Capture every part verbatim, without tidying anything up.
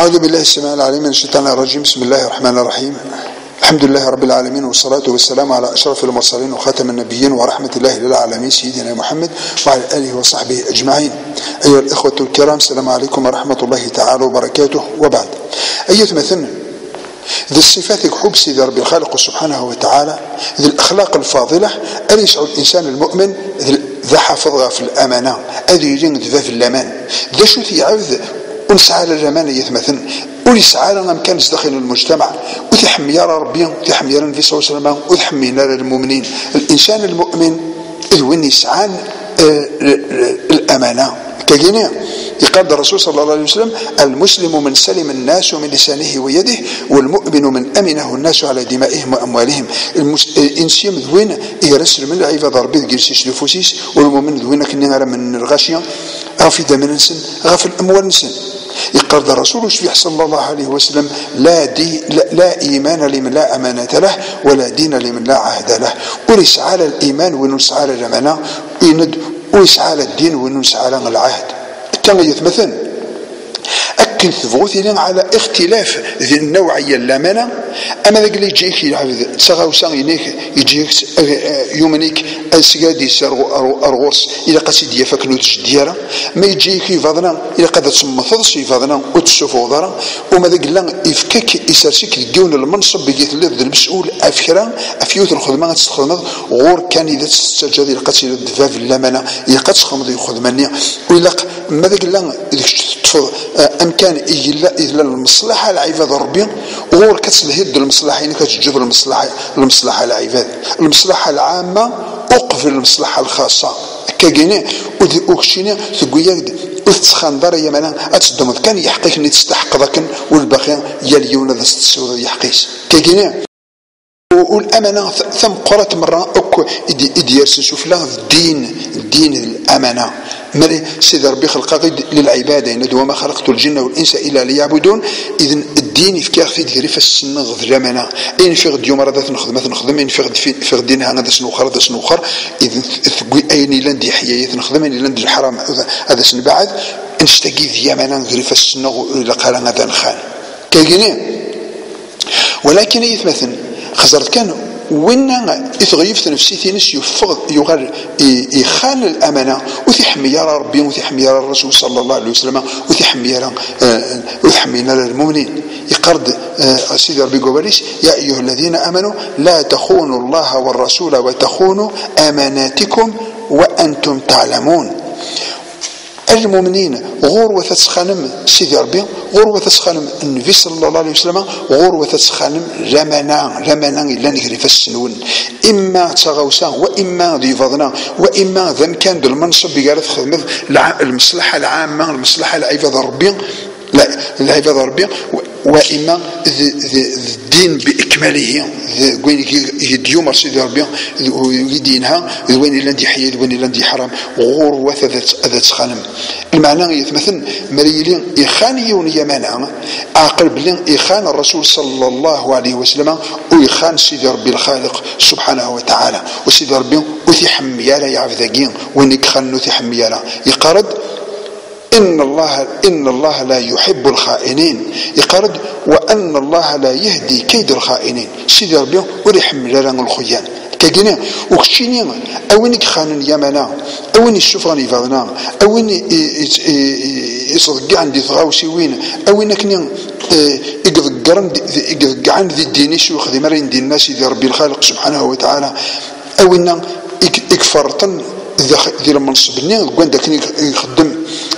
أعوذ بالله السميع العليم من الشيطان الرجيم. بسم الله الرحمن الرحيم. الحمد لله رب العالمين، والصلاة والسلام على أشرف المرسلين وخاتم النبيين ورحمة الله للعالمين سيدنا محمد وعلى آله وصحبه أجمعين. أيها الإخوة الكرام، السلام عليكم ورحمة الله تعالى وبركاته. وبعد، أيها مثلا ذي الصفات حب سيدي ربي الخالق سبحانه وتعالى، ذي الأخلاق الفاضلة أن يسعى الإنسان المؤمن ذا حفظها في الأمانة، أذي يرين ذا في الأمان، ذا شو يعوذ ونسعى للأمانة يتمثل وليسعى لنا مكان داخل المجتمع، وتحمي يا ربي وتحمي يا النبي صلى الله عليه وسلم وتحمينا للمؤمنين. الإنسان المؤمن إذ وين يسعى الأمانة كجنيه. يقال الرسول صلى الله عليه وسلم: المسلم من سلم الناس من لسانه ويده، والمؤمن من أمنه الناس على دمائهم وأموالهم. الإنسان ذوين يرسل من العباد ربي جلسيس لفوسيس، والمؤمن ذوين كني من الغاشية غافي دم نسن غاف الأموال نسن. يقال الرسول صلى الله عليه وسلم: لا, دي لا, لا إيمان لمن لا أمانة له، ولا دين لمن لا عهد له. وليسعى الإيمان ونسعى الأمانة، ويسعى الدين ونسعى العهد. كان يتمثل أكن ثبوتين على اختلاف ذي النوعية الأمانة. أما ذاك اللي يجيك يعبد تغاوسا ينيك يجيك يومنيك السجاديس أرغوص إلى قصيد يفكنو تجديرا، ما يجيك يفضنا إلى قد تسمثض يفضنا وتشوفوا ضرا، وما ذاك اللي يفكك يسرسك يجون المنصب بيجيت اللي المسؤول أفكرا أفيوت الخدمة تستخدم غور كان إذا تستجد إلى قصيد الدفاع في الأمانة إلى قد تخمض يخدمني، وإلى ما ذاك اللي أمكان إلا المصلحة العباد ربي غور كتسلهد المصلحة، يعني كتجذب المصلحة المصلحة العباد، المصلحة العامة أقفل المصلحة الخاصة كجنيه. وكشيني تقوياك وتسخن دار يمانا أتصدم كان يحقيك إني تستحق ذاك، والباقي يليون ذا تسود يحقيس كجنيه. والأمانة ثم قرأت مرة أكو إديرس نشوف لها الدين الدين الأمانة. مالي سيد ربي خلق للعبادة إن وما خلقت الجن والإنس إلا ليعبدون. إذن الدين في كاف يدير في السنة غذ الأمانة، إن في غد يوم راه نخدم مثلا نخدم، إن في غد في غد هذا سنوخر هذا سنوخر. إذن ثقوي أين لندي حياة نخدم، إن لندي الحرام هذا سن بعد نشتكي ذي أمانة غير في السنة إلى قال هذا نخان كجنيه. ولكن يتمثل خزرت كانوا وين يتغيف نفسي تنس يفض يغال يخان الأمانة، وتحمي يا ربي وتحمي يا الرسول صلى الله عليه وسلم وتحمي يا وتحمينا للمؤمنين. يقرد سيدي ربي قبليس: يا أيها الذين آمنوا لا تخونوا الله والرسول وتخونوا أماناتكم وأنتم تعلمون. المؤمنين غور وتسخنم سيدي ربي غور وتسخنم النبي صلى الله عليه وسلم غور وتسخنم رمنا رمنا إلا نجري في السنون، إما تغوسا وإما ضيفضنا وإما ذم كان بالمنصب بقالت خدمة المصلحة العامة المصلحة العباد ربي لا العباد ربي، وإما الدين بإكماله وين يديوم سيدي ربي ويدينها وين لندي حياة وين لندي حرام غور وثذت أذت خانم. المعنى يتمثل مريلين إخانيون يمانع عقل بلين إخان الرسول صلى الله عليه وسلم وإخان سيدي ربي الخالق سبحانه وتعالى. وسيدي ربي وثيحم يالا يعفذاقين وين يخان وثيحم يالا يقارد إن الله إن الله لا يحب الخائنين. يقرد وأن الله لا يهدي كيد الخائنين. سيدي ربي وريحم لنا الخيان كجنيه. وكشيني أوينك خان يمنا أويني الشفراني فاضنا أويني يصدق عندي ثغاوسي وين أوينك نين يقذ قرن يقذ عن ذي الدين شو خذ مرين دين الناس سيدي ربي الخالق سبحانه وتعالى. أوينا يكفرتن ذي المنصب نين وين داك يخدم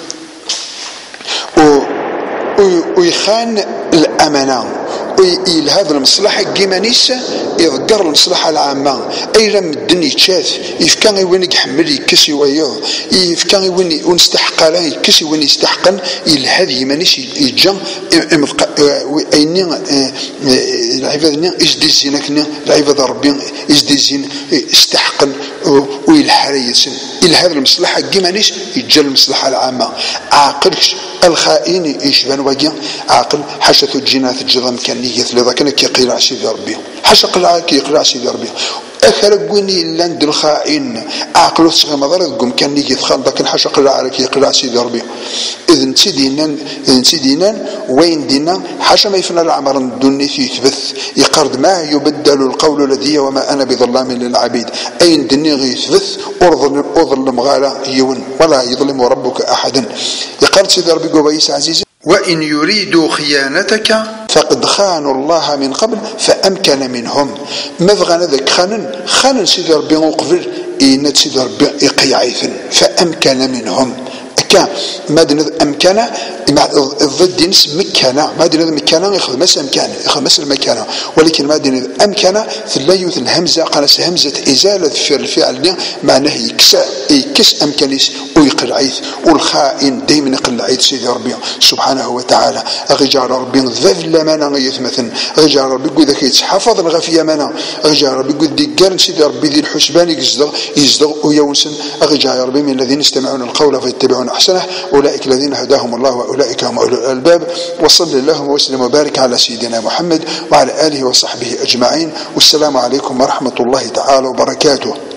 ويخان الأمانة ويل هذا المصلحة جيمانيس يذكر المصلحة العامة. أي لم الدنيا تشاف يفكان وين يحمل يكسي وياه يفكان وين ونستحق له يكسي وين يستحقن يل هذا جيمانيس يجا أيني العباد نين إجديزين كنا العباد ربي إجديزين استحقن ويلحريسن إلى هذا المصلحة جيمانيس يجا المصلحة العامة. عاقلش الخائن يشبان وجه عاقل حشث الجنات الجظام كان يثل ذا كان كيقيل سيدي ربي حشق العاقل كيقيل سيدي ربي أثرقني لاند الخائن عاقل صغير مضر قم كان يثخان ذاك الحشق العاقل كيقيل سيدي ربي. إذن سيدينا إذن سيدينا وين دينا حاشا ما يفنى العمر الدنيا يثبث يقرد ما يبدل القول لدي وما أنا بظلام للعبيد أين دني غيثبث أظلم أظلم غالا يون ولا يظلم ربك أحدا يقرد سيدي ربي قبيس عزيزي وإن يريدوا خيانتك فقد خانوا الله من قبل فأمكن منهم مذغنا ذاك خانن خانن سيدي ربي قبل إن سيدي ربي يقيعيثن فأمكن منهم كان ما دنا أمكن ضد نس مكانة ما دنا مكانة ياخذ مس أمكانه ياخذ مس المكانة ولكن ما دنا أمكنة ثلاث الهمزة قالت همزة إزالة في الفعل معناه يكس يكس أمكانيس ويقلعيث والخائن دائما يقلعيث سيدي ربي سبحانه وتعالى أغجار ربي ذذ لمنا يثمثن أغجار ربي يقول ذاك يتحفظ الغفية منا أغجار ربي يقول ديكار سيدي ربي ذي الحسبان يزدغ يزدغ ويونسن أغجار ربي من الذين يستمعون القول فيتبعون أحسنه أولئك الذين هداهم الله وأولئك هم أولو الألباب وصلى اللهم وسلم وبارك على سيدنا محمد وعلى آله وصحبه أجمعين والسلام عليكم ورحمة الله تعالى وبركاته.